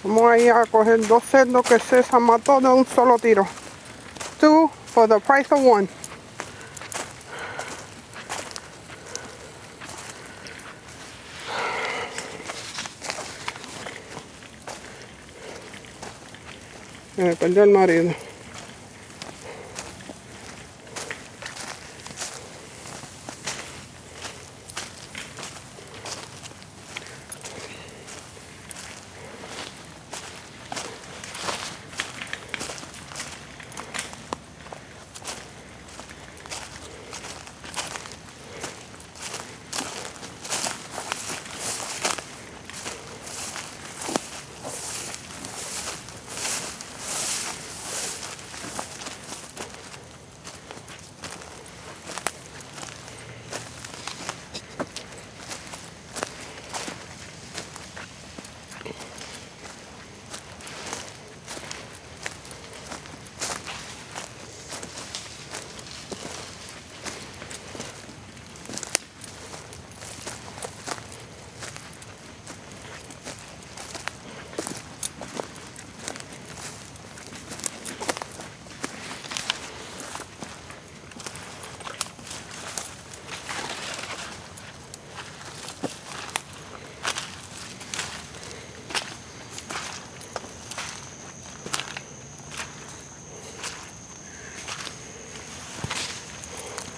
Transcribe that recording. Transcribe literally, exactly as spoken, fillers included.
Vamos a ir a coger dos cerdos que César mató de un solo tiro. Two for the price of one. Me perdió el marido.